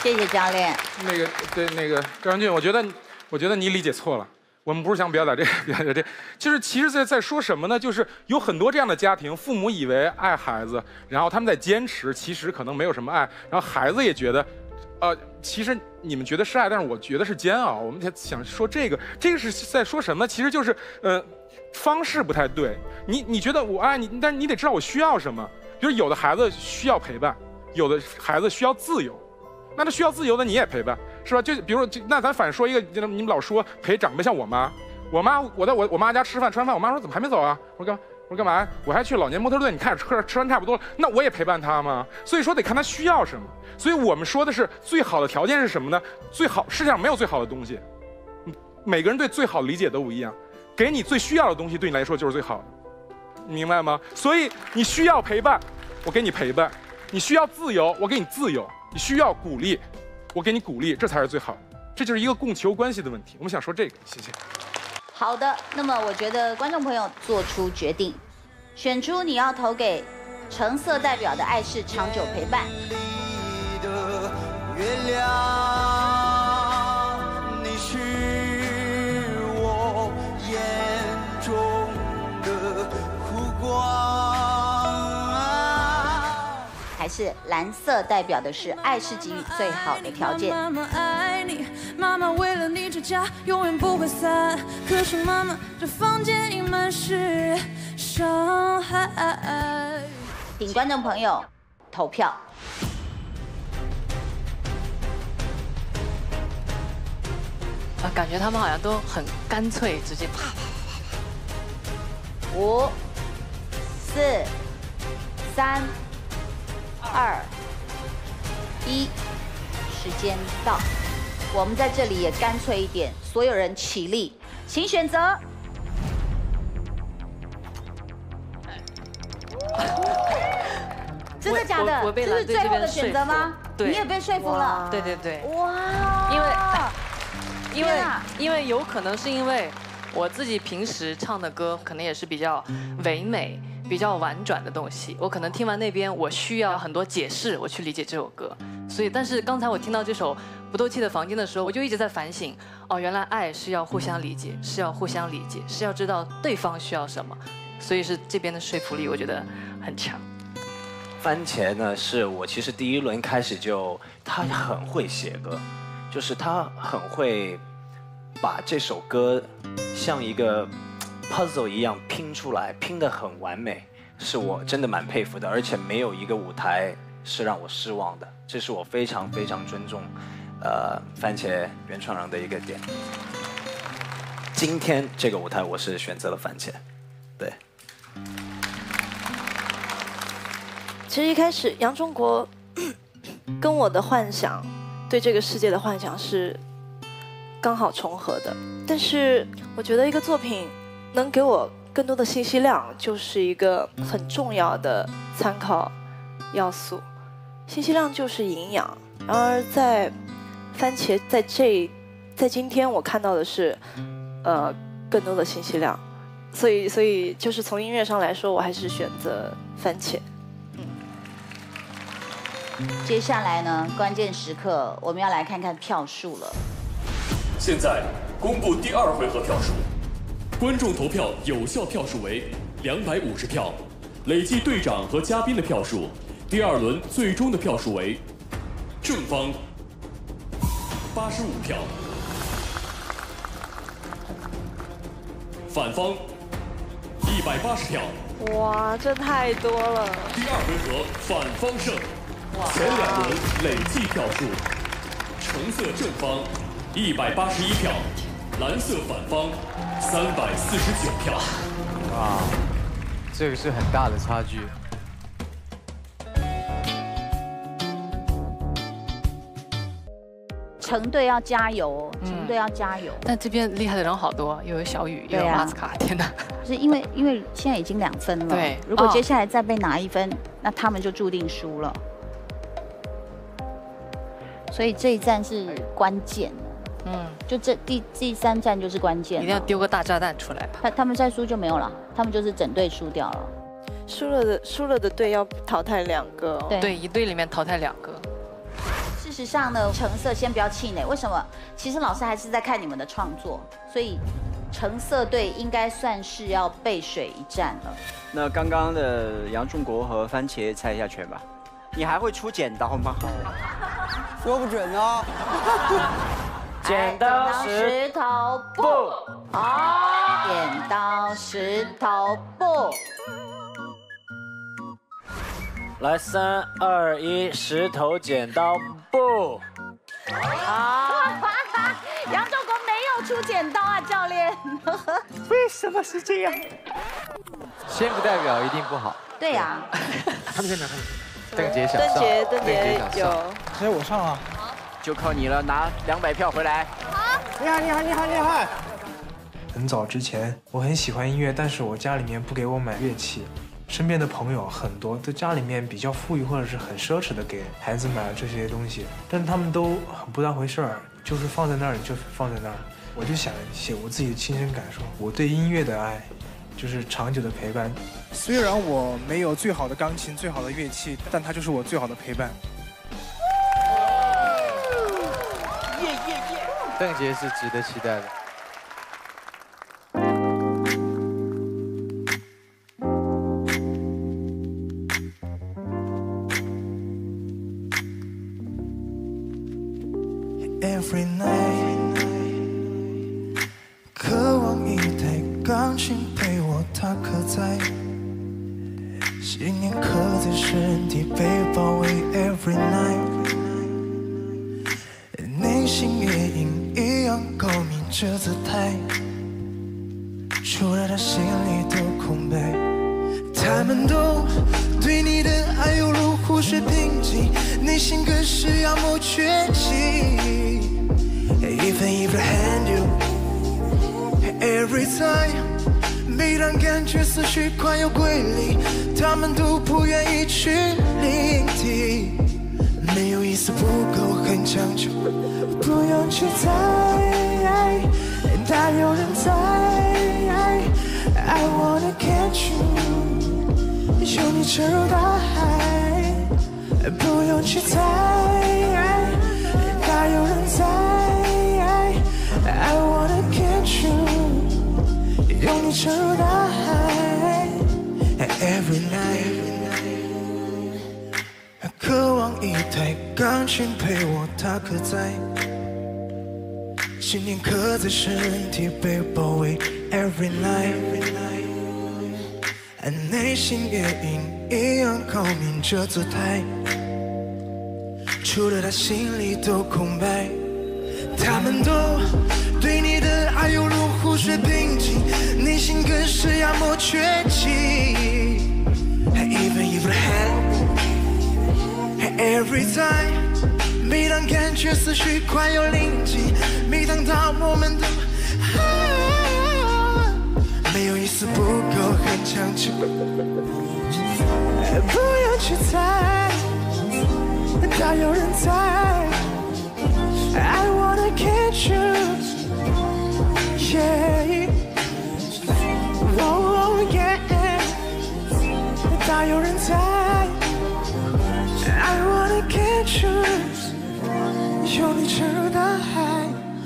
谢谢教练。 张俊，我觉得你理解错了。我们不是想表达这，其实在说什么呢？就是有很多这样的家庭，父母以为爱孩子，然后他们在坚持，其实可能没有什么爱，然后孩子也觉得，其实你们觉得是爱，但是我觉得是煎熬。我们想说这个是在说什么？其实就是方式不太对。你觉得我爱你，但是你得知道我需要什么。比如有的孩子需要陪伴，有的孩子需要自由，那他需要自由的你也陪伴。是吧？就比如说，那咱反说一个，你们老说陪长辈，像我妈，我在我妈家吃完饭，我妈说怎么还没走啊？我说干嘛？我还去老年模特队，你看吃完差不多了，那我也陪伴她吗？所以说得看她需要什么。所以我们说的是最好的条件是什么呢？最好世界上没有最好的东西，每个人对最好的理解都不一样，给你最需要的东西对你来说就是最好的，你明白吗？所以你需要陪伴，我给你陪伴；你需要自由，我给你自由；你需要鼓励。我给你鼓励，这才是最好的，这就是一个供求关系的问题。我们想说这个，谢谢。 好的，那么我觉得观众朋友做出决定，选出你要投给橙色代表的爱是长久陪伴。月亮，你是我眼中的湖光。还是蓝色代表的是爱是给予最好的条件。妈妈爱你，妈妈为了你这家永远不会散。可是妈妈，这房间已满是伤害。请观众朋友投票。 感觉他们好像都很干脆，直接啪啪啪。5、4、3、2、1，时间到。我们在这里也干脆一点，所有人起立，请选择。真的假的？这是最后的选择吗？你也被说服了。 对对对。 哇！ 因为有可能是因为我自己平时唱的歌可能也是比较唯美、比较婉转的东西，我可能听完那边我需要很多解释，我去理解这首歌。所以，但是刚才我听到这首《不斗气的房间》的时候，我就一直在反省，哦，原来爱是要互相理解，是要互相理解，是要知道对方需要什么。所以是这边的说服力，我觉得很强。 番茄呢，是我其实第一轮开始他很会写歌，就是他很会把这首歌像一个 puzzle 一样拼出来，拼得很完美，是我真的蛮佩服的。而且没有一个舞台是让我失望的，这是我非常非常尊重番茄原创人的一个点。今天这个舞台我是选择了番茄，对。 其实一开始杨中国跟我的幻想，对这个世界的幻想是刚好重合的。但是我觉得一个作品能给我更多的信息量，就是一个很重要的参考要素。信息量就是营养，然而在番茄在今天我看到的是更多的信息量，所以就是从音乐上来说，我还是选择番茄。 接下来呢，关键时刻我们要来看看票数了。 现在公布第2回合票数，观众投票有效票数为250票，累计队长和嘉宾的票数，第2轮最终的票数为正方85票，反方180票。 哇，这太多了！ 第2回合反方胜。前2轮累计票数，橙色正方181票，蓝色反方349票。 哇，这个是很大的差距。 橙队要加油，橙队要加油。 但这边厉害的人好多，又有小雨，又有马斯卡，天哪！ 是因为现在已经2分了， 对， 如果接下来再被拿1分，那他们就注定输了。所以这一站是关键的，就这第3站就是关键， 一定要丢个大炸弹出来。 他们再输就没有了，他们就是整队输掉了。 输了的队要淘汰2个， 对，一队里面淘汰2个。 是事实上呢，橙色先不要气馁，为什么？其实老师还是在看你们的创作，所以橙色队应该算是要背水一战了。 那刚刚的杨仲国和番茄猜一下拳吧。你还会出剪刀吗？ 说不准哦。 剪刀石头布。好，剪刀石头布。 来，3、2、1，石头剪刀布。 好，杨仲国没有出剪刀啊，教练。 为什么是这样？ 先不代表一定不好。 对呀。 他们先来，他们。 邓杰想上， 邓杰有。 所以我上啊。 就靠你了，拿200票回来。 好，厉害厉害厉害厉害！ 很早之前，我很喜欢音乐，但是我家里面不给我买乐器。身边的朋友很多，都家里面比较富裕或者是很奢侈的给孩子买了这些东西，但是他们都很不当回事儿，就是放在那儿，就是放在那儿。我就想写我自己的亲身感受，我对音乐的爱，就是长久的陪伴。 虽然我没有最好的钢琴、最好的乐器，但它就是我最好的陪伴。 邓杰是值得期待的。 Every night， 渴望一台钢琴陪我，它刻在信念，刻在身体被包围。Every night， 内心也一样高明着姿态，除了他心里的空白。他们都对你的爱犹如湖水平静，内心更是要么缺席。Even if I hand you every time， 每当感觉思绪快要归零，他们都不愿意去聆听。没有一丝不够，很强求，不用去猜，大有人在。I wanna catch you， 有你沉入大海，不用去猜，大有人在。I wanna catch you， 有你沉入大海。Every night， 渴望一台钢琴陪我，它刻在信念，刻在身体被包围。Every night， 内心也一样高明着姿态，除了他心里都空白。他们都对你的爱犹如湖水平静，内心更是要么缺席。Even if I had every time， 每当感觉思绪快要临近，每当到我们都没有一丝不够，很强求，不要去猜，大有人在。I wanna catch you， yeah， oh yeah， 大有人在。I wanna catch you， 有你沉入大海。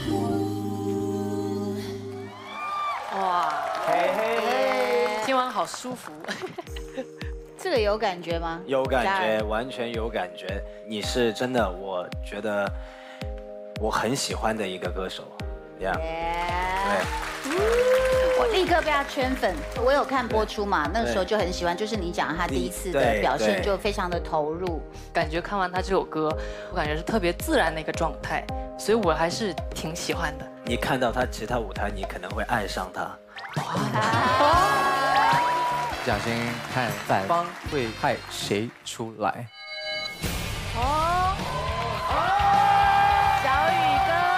哇，嘿嘿，听完好舒服。 这个有感觉吗？ 有感觉，完全有感觉。你是真的，我觉得我很喜欢的一个歌手，呀，对。 我立刻被他圈粉。我有看播出嘛，那个时候就很喜欢，就是你讲他第一次的表现就非常的投入， 感觉看完他这首歌，我感觉是特别自然的一个状态，所以我还是挺喜欢的。 你看到他其他舞台，你可能会爱上他。 想先看反方会派谁出来。 哦，小宇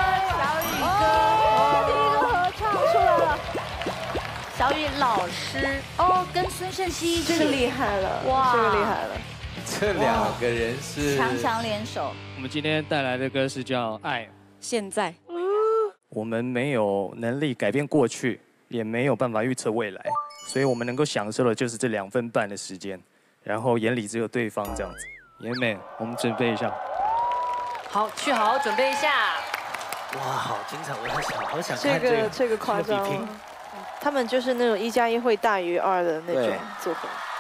哥，第一个合唱出来了。小宇老师，哦，跟孙盛熙这个厉害了，哇，这个厉害了。 这两个人是强强联手。 我们今天带来的歌是叫《爱》。 现在， 我们没有能力改变过去，也没有办法预测未来，所以我们能够享受的就是这2分半的时间，然后眼里只有对方这样子。妍美，我们准备一下。 好，去好好准备一下。 哇，好精彩！我好想看这个夸张了。他们就是那种1+1会大于2的那种组合。